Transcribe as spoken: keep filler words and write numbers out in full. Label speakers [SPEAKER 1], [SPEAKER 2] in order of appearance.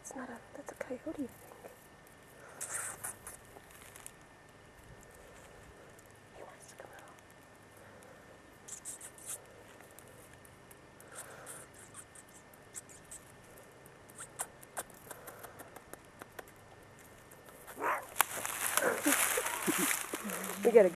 [SPEAKER 1] That's not a, that's a coyote, I think. He wants to come out. We gotta